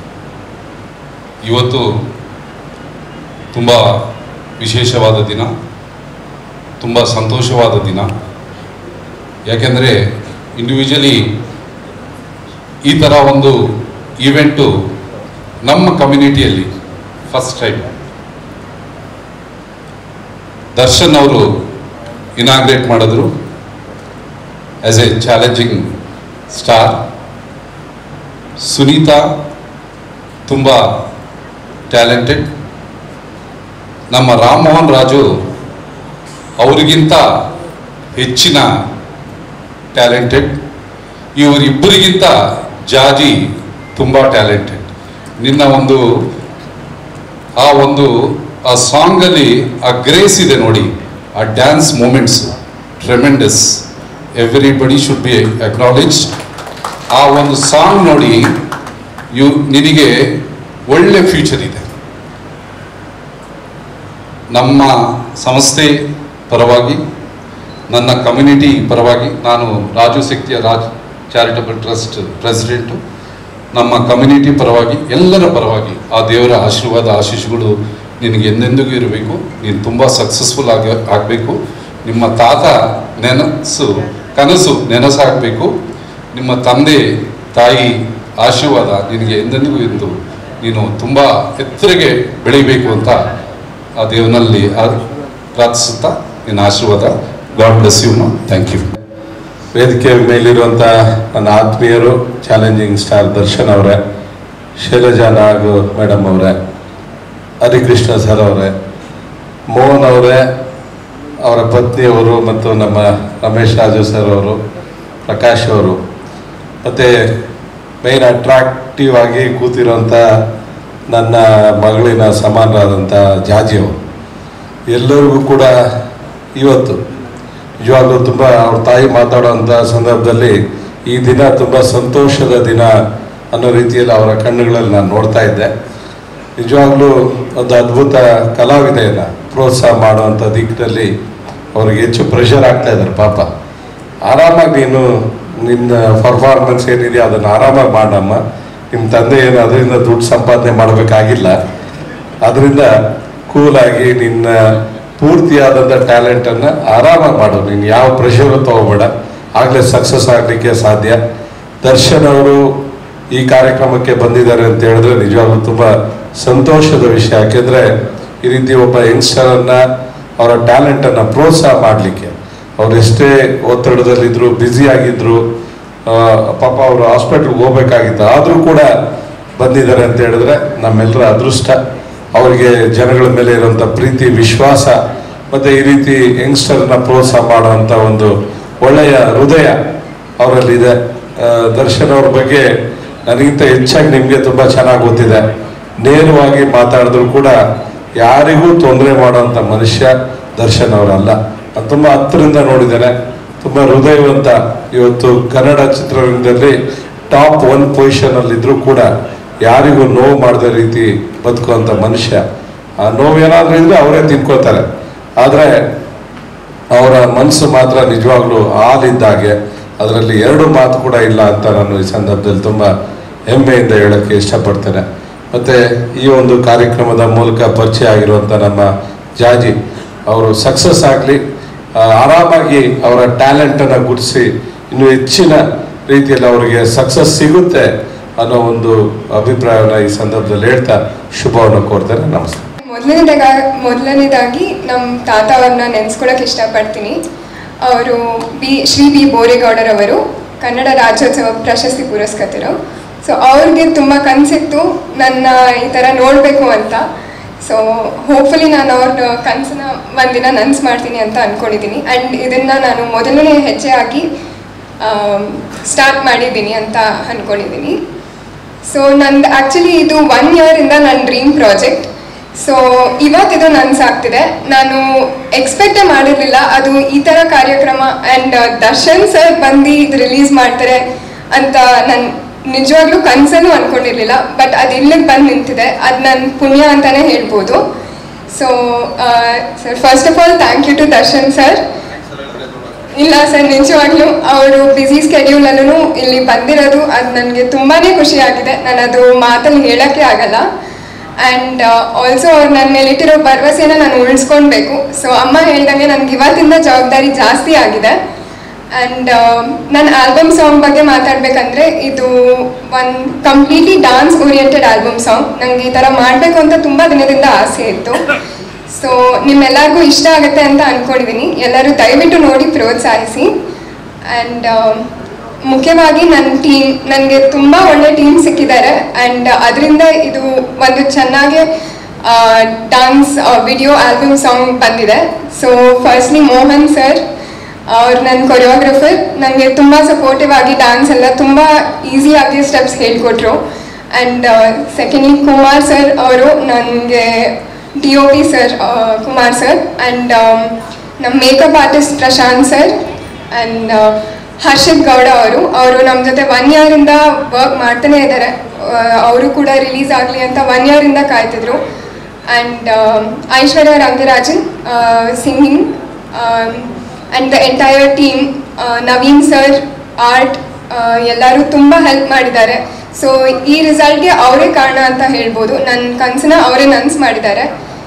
ಇವತ್ತು ತುಂಬ ವಿಶೇಷವಾದ ದಿನ, ತುಂಬ ಸಂತೋಷವಾದ ದಿನ. ಯಾಕೆಂದರೆ ಇಂಡಿವಿಜುವಲಿ ಈ ಥರ ಒಂದು ಈವೆಂಟು ನಮ್ಮ ಕಮ್ಯುನಿಟಿಯಲ್ಲಿ ಫಸ್ಟ್ ಟೈಮ್ ದರ್ಶನ್ ಅವರು ಇನಾಗ್ರೇಟ್ ಮಾಡಿದ್ರು as a challenging star. Sunitha ತುಂಬ ಟ್ಯಾಲೆಂಟೆಡ್. ನಮ್ಮ ರಾಮ್ ಮೋಹನ್ ರಾಜು ಅವರಿಗಿಂತ ಹೆಚ್ಚಿನ ಟ್ಯಾಲೆಂಟೆಡ್. ಇವರಿಬ್ಬರಿಗಿಂತ ಜಾಜಿ ತುಂಬ ಟ್ಯಾಲೆಂಟೆಡ್. ನಿನ್ನ ಆ ಸಾಂಗಲ್ಲಿ ಆ ಗ್ರೇಸ್ ಇದೆ ನೋಡಿ, ಆ dance movements tremendous. Everybody should be acknowledged. ಆ ಒಂದು ಸಾಂಗ್ ನೋಡಿ, ನಿನಗೆ ಒಳ್ಳೆ ಫ್ಯೂಚರ್ ಇದೆ. ನಮ್ಮ ಸಂಸ್ಥೆ ಪರವಾಗಿ, ನನ್ನ ಕಮ್ಯುನಿಟಿ ಪರವಾಗಿ, ನಾನು ರಾಜು ಶಕ್ತಿಯ ಚಾರಿಟಬಲ್ ಟ್ರಸ್ಟ್ ಪ್ರೆಸಿಡೆಂಟು. ನಮ್ಮ ಕಮ್ಯುನಿಟಿ ಪರವಾಗಿ, ಎಲ್ಲರ ಪರವಾಗಿ ಆ ದೇವರ ಆಶೀರ್ವಾದ, ಆಶೀಸ್ಸುಗಳು ನಿನಗೆ ಎಂದೆಂದಿಗೂ ಇರಬೇಕು. ನೀನು ತುಂಬ ಸಕ್ಸಸ್ಫುಲ್ ಆಗಬೇಕು. ನಿಮ್ಮ ತಾತ ಕನಸು ನೆನಸಾಗಬೇಕು. ನಿಮ್ಮ ತಂದೆ ತಾಯಿ ಆಶೀರ್ವಾದ ನಿನಗೆ ಎಂದೆಂದಿಗೂ ಎಂದು ನೀನು ತುಂಬ ಎತ್ತರಕ್ಕೆ ಬೆಳೀಬೇಕು ಅಂತ ಆ ದೇವನಲ್ಲಿ ಪ್ರಾರ್ಥಿಸುತ್ತಾ ನಿನ್ನ ಆಶೀರ್ವಾದ. God bless you. Thank you. ವೇದಿಕೆ ಮೇಲಿರುವಂಥ ನನ್ನ ಆತ್ಮೀಯರು, ಚಾಲೆಂಜಿಂಗ್ ಸ್ಟಾರ್ ದರ್ಶನ್ ಅವರೇ, ಶೈಲಜಾ ನಾಗ್ ಮೇಡಮ್ ಅವರೇ, ಹರಿಕೃಷ್ಣ ಸರ್ ಅವರೇ, ಮೋಹನ್ ಅವರೇ, ಅವರ ಪತ್ನಿಯವರು ಮತ್ತು ನಮ್ಮ ರಮೇಶ್ ರಾಜು ಸರ್ ಅವರು, ಪ್ರಕಾಶ್ ಅವರು, ಮತ್ತು ಮೇನ್ ಅಟ್ರಾಕ್ಟಿವ್ ಆಗಿ ಕೂತಿರೋಂಥ ನನ್ನ ಮಗಳಿನ ಸಮಾನರಾದಂಥ ಜಾಜಿ ಅವರು, ಎಲ್ಲರಿಗೂ ಕೂಡ ಇವತ್ತು ನಿಜವಾಗ್ಲೂ ತುಂಬ ಅವ್ರ ತಾಯಿ ಮಾತಾಡೋಂಥ ಸಂದರ್ಭದಲ್ಲಿ ಈ ದಿನ ತುಂಬ ಸಂತೋಷದ ದಿನ ಅನ್ನೋ ರೀತಿಯಲ್ಲಿ ಅವರ ಕಣ್ಣುಗಳಲ್ಲಿ ನಾನು ನೋಡ್ತಾ ಇದ್ದೆ. ನಿಜವಾಗ್ಲೂ ಒಂದು ಅದ್ಭುತ ಕಲಾವಿದೆಯನ್ನು ಪ್ರೋತ್ಸಾಹ ಮಾಡುವಂಥ ದಿಕ್ಕಿನಲ್ಲಿ ಅವ್ರಿಗೆ ಹೆಚ್ಚು ಪ್ರೆಷರ್ ಆಗ್ತಾ ಇದ್ದಾರೆ. ಪಾಪ ಆರಾಮಾಗಿ ನೀನು ನಿನ್ನ ಪರ್ಫಾರ್ಮೆನ್ಸ್ ಏನಿದೆ ಅದನ್ನು ಆರಾಮಾಗಿ ಮಾಡಮ್ಮ, ನಿಮ್ಮ ತಂದೆ ಏನು ಅದರಿಂದ ದುಡ್ಡು ಸಂಪಾದನೆ ಮಾಡಬೇಕಾಗಿಲ್ಲ, ಅದರಿಂದ ಕೂಲಾಗಿ ನಿನ್ನ ಪೂರ್ತಿಯಾದಂಥ ಟ್ಯಾಲೆಂಟನ್ನು ಆರಾಮಾಗಿ ಮಾಡು, ನೀನು ಯಾವ ಪ್ರೆಷರು ತೊಗೋಬೇಡ, ಆಗಲೇ ಸಕ್ಸಸ್ ಆಗಲಿಕ್ಕೆ ಸಾಧ್ಯ. ದರ್ಶನ್ ಅವರು ಈ ಕಾರ್ಯಕ್ರಮಕ್ಕೆ ಬಂದಿದ್ದಾರೆ ಅಂತ ಹೇಳಿದ್ರೆ ನಿಜವಾಗ್ಲೂ ತುಂಬ ಸಂತೋಷದ ವಿಷಯ. ಯಾಕೆಂದರೆ ಈ ರೀತಿ ಒಬ್ಬ ಯಂಗ್ಸ್ಟರನ್ನು ಅವರ ಟ್ಯಾಲೆಂಟನ್ನು ಪ್ರೋತ್ಸಾಹ ಮಾಡಲಿಕ್ಕೆ, ಅವ್ರು ಎಷ್ಟೇ ಒತ್ತಡದಲ್ಲಿದ್ದರು, ಬ್ಯುಸಿಯಾಗಿದ್ದರು, ಪಾಪ ಅವರು ಹಾಸ್ಪಿಟ್ಲ್ಗೆ ಹೋಗ್ಬೇಕಾಗಿತ್ತು, ಆದರೂ ಕೂಡ ಬಂದಿದ್ದಾರೆ ಅಂತ ಹೇಳಿದ್ರೆ ನಮ್ಮೆಲ್ಲರ ಅದೃಷ್ಟ. ಅವರಿಗೆ ಜನಗಳ ಮೇಲೆ ಇರುವಂಥ ಪ್ರೀತಿ, ವಿಶ್ವಾಸ ಮತ್ತು ಈ ರೀತಿ ಯಂಗ್ಸ್ಟರ್ನ ಪ್ರೋತ್ಸಾಹ ಮಾಡುವಂಥ ಒಂದು ಒಳ್ಳೆಯ ಹೃದಯ ಅವರಲ್ಲಿದೆ. ದರ್ಶನ್ ಅವ್ರ ಬಗ್ಗೆ ನನಗಿಂತ ಹೆಚ್ಚಾಗಿ ನಿಮಗೆ ತುಂಬ ಚೆನ್ನಾಗಿ ಗೊತ್ತಿದೆ. ನೇರವಾಗಿ ಮಾತಾಡಿದ್ರು ಕೂಡ ಯಾರಿಗೂ ತೊಂದರೆ ಮಾಡುವಂಥ ಮನುಷ್ಯ ದರ್ಶನ್ ಅವರಲ್ಲ. ನಾನು ತುಂಬ ಹತ್ತಿರದಿಂದ ನೋಡಿದ್ದೇನೆ. ತುಂಬ ಹೃದಯವಂತ. ಇವತ್ತು ಕನ್ನಡ ಚಿತ್ರರಂಗದಲ್ಲಿ ಟಾಪ್ 1 ಪೊಸಿಷನಲ್ಲಿದ್ದರೂ ಕೂಡ ಯಾರಿಗೂ ನೋವು ಮಾಡದ ರೀತಿ ಬದುಕುವಂಥ ಮನುಷ್ಯ. ಆ ನೋವೇನಾದರೂ ಇದ್ದರೆ ಅವರೇ ತಿನ್ಕೋತಾರೆ, ಆದರೆ ಅವರ ಮನಸ್ಸು ಮಾತ್ರ ನಿಜವಾಗ್ಲೂ ಹಾಲಿದ್ದಾಗೆ, ಅದರಲ್ಲಿ 2 ಮಾತು ಕೂಡ ಇಲ್ಲ ಅಂತ ನಾನು ಈ ಸಂದರ್ಭದಲ್ಲಿ ತುಂಬ ಹೆಮ್ಮೆಯಿಂದ ಹೇಳೋಕ್ಕೆ ಇಷ್ಟಪಡ್ತೇನೆ. ಮತ್ತು ಈ ಒಂದು ಕಾರ್ಯಕ್ರಮದ ಮೂಲಕ ಪರಿಚಯ ಆಗಿರುವಂಥ ನಮ್ಮ ಜಾಜಿ ಅವರು ಸಕ್ಸಸ್ ಆಗಲಿ, ಆರಾಮಾಗಿ ಅವರ ಟ್ಯಾಲೆಂಟನ್ನು ಗುರುತಿಸಿ ಇನ್ನೂ ಹೆಚ್ಚಿನ ರೀತಿಯಲ್ಲಿ ಅವರಿಗೆ ಸಕ್ಸಸ್ ಸಿಗುತ್ತೆ ಅನ್ನೋ ಒಂದು ಅಭಿಪ್ರಾಯವನ್ನು ಈ ಸಂದರ್ಭದಲ್ಲಿ ಹೇಳ್ತಾ ಶುಭವನ್ನು ಕೋರ್ತೇನೆ. ನಮಸ್ಕಾರ. ಮೊದಲನೇದಾಗಿ ನಮ್ಮ ತಾತ ಅವ್ರನ್ನ ನೆನೆಸ್ಕೊಳ್ಳೋಕೆ ಇಷ್ಟಪಡ್ತೀನಿ. ಅವರು ಶ್ರೀ ಬಿ ಬೋರೇಗೌಡರವರು ಕನ್ನಡ ರಾಜ್ಯೋತ್ಸವ ಪ್ರಶಸ್ತಿ ಪುರಸ್ಕೃತರು. ಸೊ ಅವ್ರಿಗೆ ತುಂಬ ಕನಸಿತ್ತು ನನ್ನ ಈ ಥರ ನೋಡಬೇಕು ಅಂತ. ಸೊ ಹೋಪ್ಫುಲಿ ನಾನು ಅವ್ರ ಕನಸನ್ನ ಒಂದಿನ ನನಸು ಮಾಡ್ತೀನಿ ಅಂತ ಅಂದ್ಕೊಂಡಿದ್ದೀನಿ. ಆ್ಯಂಡ್ ಇದನ್ನು ನಾನು ಮೊದಲನೇ ಹೆಜ್ಜೆ ಆಗಿ ಸ್ಟಾರ್ಟ್ ಮಾಡಿದ್ದೀನಿ ಅಂತ ಅಂದ್ಕೊಂಡಿದ್ದೀನಿ. ಸೊ ನಂದು ಆ್ಯಕ್ಚುಲಿ ಇದು 1 ಇಯರಿಂದ ನನ್ನ ಡ್ರೀಮ್ ಪ್ರಾಜೆಕ್ಟ್. ಸೊ ಇವತ್ತಿದು ನನಸಾಗ್ತಿದೆ. ನಾನು ಎಕ್ಸ್ಪೆಕ್ಟೇ ಮಾಡಿರಲಿಲ್ಲ ಅದು ಈ ಥರ ಕಾರ್ಯಕ್ರಮ ಆ್ಯಂಡ್ ದರ್ಶನ್ ಸರ್ ಬಂದು ಇದು ರಿಲೀಸ್ ಮಾಡ್ತಾರೆ ಅಂತ ನಾನು ನಿಜವಾಗ್ಲೂ ಕನಸಲ್ಲೂ ಅಂದ್ಕೊಂಡಿರಲಿಲ್ಲ. ಬಟ್ ಅದು ಇಲ್ಲಿಗೆ ಬಂದು ನಿಂತಿದೆ, ಅದು ನನ್ನ ಪುಣ್ಯ ಅಂತಲೇ ಹೇಳ್ಬೋದು. So sir, first of all thank you to Darshan sir. ಇಲ್ಲ ಸರ್, ನಿಜವಾಗ್ಲೂ ಅವರು ಬ್ಯುಸಿ ಸ್ಕೆಡ್ಯೂಲಲ್ಲೂ ಇಲ್ಲಿ ಬಂದಿರೋದು ಅದು ನನಗೆ ತುಂಬಾ ಖುಷಿಯಾಗಿದೆ. ನಾನು ಅದು ಮಾತಲ್ಲಿ ಹೇಳೋಕ್ಕೆ ಆಗಲ್ಲ. ಆ್ಯಂಡ್ ಆಲ್ಸೋ ಅವ್ರು ನನ್ನ ಮೇಲಿಟ್ಟಿರೋ ಭರವಸೆನ ನಾನು ಉಳಿಸ್ಕೊಳ್ಬೇಕು. ಸೊ ಅಮ್ಮ ಹೇಳ್ದಂಗೆ ನನಗೆ ಇವತ್ತಿಂದ ಜವಾಬ್ದಾರಿ ಜಾಸ್ತಿ ಆಗಿದೆ. ಆ್ಯಂಡ್ ನನ್ನ ಆಲ್ಬಮ್ ಸಾಂಗ್ ಬಗ್ಗೆ ಮಾತಾಡಬೇಕಂದ್ರೆ ಇದು ಒಂದು completely dance oriented album song. ನನಗೆ ಈ ಥರ ಮಾಡಬೇಕು ಅಂತ ತುಂಬ ದಿನದಿಂದ ಆಸೆ ಇತ್ತು. ಸೊ ನಿಮ್ಮೆಲ್ಲರಿಗೂ ಇಷ್ಟ ಆಗುತ್ತೆ ಅಂತ ಅಂದ್ಕೊಂಡಿದ್ದೀನಿ. ಎಲ್ಲರೂ ದಯವಿಟ್ಟು ನೋಡಿ ಪ್ರೋತ್ಸಾಹಿಸಿ. ಆ್ಯಂಡ್ ಮುಖ್ಯವಾಗಿ ನನ್ನ ಟೀಮ್, ನನಗೆ ತುಂಬ ಒಳ್ಳೆ ಟೀಮ್ ಸಿಕ್ಕಿದ್ದಾರೆ. ಆ್ಯಂಡ್ ಅದರಿಂದ ಇದು ಒಂದು ಚೆನ್ನಾಗಿ ಡಾನ್ಸ್ ವಿಡಿಯೋ ಆಲ್ಬಮ್ ಸಾಂಗ್ ಬಂದಿದೆ. ಸೊ ಫಸ್ಟ್ಲಿ ಮೋಹನ್ ಸರ್, ಅವ್ರು ನನ್ನ ಕೊರಿಯೋಗ್ರಫರ್, ನನಗೆ ತುಂಬ ಸಪೋರ್ಟಿವ್ ಆಗಿ ಡ್ಯಾನ್ಸ್ ಎಲ್ಲ ತುಂಬ ಈಸಿಯಾಗಿ ಸ್ಟೆಪ್ಸ್ ಹೇಳ್ಕೊಟ್ರು. ಆ್ಯಂಡ್ ಸೆಕೆಂಡ್ಲಿ ಕುಮಾರ್ ಸರ್ ಅವರು ನನಗೆ DOP sir Kumar sir. And ನಮ್ಮ makeup artist Prashanth sir and Harshith Gowda ಅವರು ನಮ್ಮ ಜೊತೆ 1 ಇಯರಿಂದ ವರ್ಕ್ ಮಾಡ್ತಾನೆ ಇದ್ದಾರೆ. ಅವರು ಕೂಡ ರಿಲೀಸ್ ಆಗಲಿ ಅಂತ 1 ಇಯರಿಂದ ಕಾಯ್ತಿದ್ರು. And Aishwarya Rangarajan singing and the entire team, Naveen sir art, ಎಲ್ಲರೂ ತುಂಬ ಹೆಲ್ಪ್ ಮಾಡಿದ್ದಾರೆ. ಸೊ ಈ ರಿಸಲ್ಟ್ಗೆ ಅವರೇ ಕಾರಣ ಅಂತ ಹೇಳ್ಬೋದು. ನನ್ನ ಕನಸನ್ನ ಅವರೇ ನನಸು ಮಾಡಿದ್ದಾರೆ.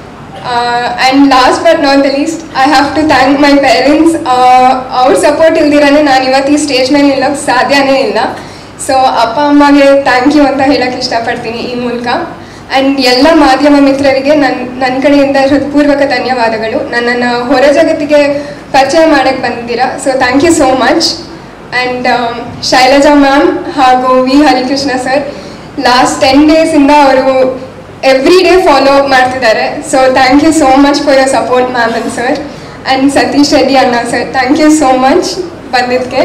And last but not the least, I have to thank my parents. ಅವ್ರ ಸಪೋರ್ಟ್ ಇಲ್ದಿರೇ ನಾನು ಇವತ್ತು ಈ ಸ್ಟೇಜ್ ಮೇಲೆ ನಿಲ್ಲೋಕ್ಕೆ ಸಾಧ್ಯನೇ ಇಲ್ಲ. ಸೊ ಅಪ್ಪ ಅಮ್ಮಗೆ ಥ್ಯಾಂಕ್ ಯು ಅಂತ ಹೇಳೋಕ್ಕೆ ಇಷ್ಟಪಡ್ತೀನಿ ಈ ಮೂಲಕ. ಆ್ಯಂಡ್ ಎಲ್ಲ ಮಾಧ್ಯಮ ಮಿತ್ರರಿಗೆ ನನ್ನ ಕಡೆಯಿಂದ ಹೃತ್ಪೂರ್ವಕ ಧನ್ಯವಾದಗಳು. ನನ್ನನ್ನು ಹೊರ ಜಗತ್ತಿಗೆ ಪರಿಚಯ ಮಾಡೋಕ್ಕೆ ಬಂದಿದ್ದೀರಾ. So thank you so much. And Shailaja ma'am ಹಾಗೂ ವಿ ಹರಿಕೃಷ್ಣ ಸರ್, ಲಾಸ್ಟ್ 10 ಡೇಸಿಂದ ಅವರು ಎವ್ರಿ ಡೇ ಫಾಲೋ ಅಪ್ ಮಾಡ್ತಿದ್ದಾರೆ. So thank you so much for your support ma'am and sir. And Satish Reddy ಅಣ್ಣ sir, thank you so much ಬಂದಿದ್ದಕ್ಕೆ.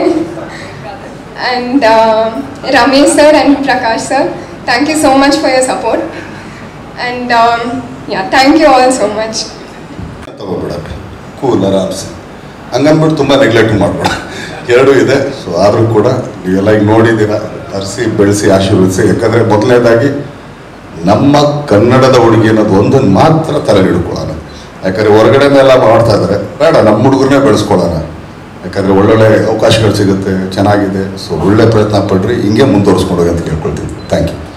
And Ramesh sir and Prakash sir, thank you so much for your support. And thank you all so much. ತಗೋಬಿಡಕ್ಕೆ ಕೂಲ್ ಆರಾಮ್ಸೆ. ಹಂಗನ್ಬಿಟ್ಟು ತುಂಬ ನೆಗ್ಲೆಕ್ಟ್ ಮಾಡಬೇಡ, ಎರಡೂ ಇದೆ. ಸೊ ಆದರೂ ಕೂಡ ನೀವೆಲ್ಲ ಈಗ ನೋಡಿದ್ದೀರಾ, ತರಿಸಿ ಬೆಳೆಸಿ ಆಶೀರ್ವದಿಸಿ. ಯಾಕಂದರೆ ಮೊದಲನೇದಾಗಿ ನಮ್ಮ ಕನ್ನಡದ ಹುಡುಗಿ ಅನ್ನೋದು ಒಂದನ್ನು ಮಾತ್ರ ತಲೆಗೆ ಹಿಡ್ಕೊಳ್ಳೋಣ. ಯಾಕಂದರೆ ಹೊರಗಡೆನೆಲ್ಲ ಮಾಡ್ತಾ ಇದ್ದಾರೆ, ಬೇಡ ನಮ್ಮ ಹುಡುಗರನ್ನೇ ಬೆಳೆಸ್ಕೊಳ್ಳೋಣ. ಯಾಕಂದರೆ ಒಳ್ಳೊಳ್ಳೆ ಅವಕಾಶಗಳು ಸಿಗುತ್ತೆ, ಚೆನ್ನಾಗಿದೆ. ಸೊ ಒಳ್ಳೆ ಪ್ರಯತ್ನ ಪಡ್ರಿ, ಹಿಂಗೆ ಮುಂದುವರಿಸ್ಕೊಡೋಗಿ ಅಂತ ಕೇಳ್ಕೊಳ್ತೀನಿ. Thank you.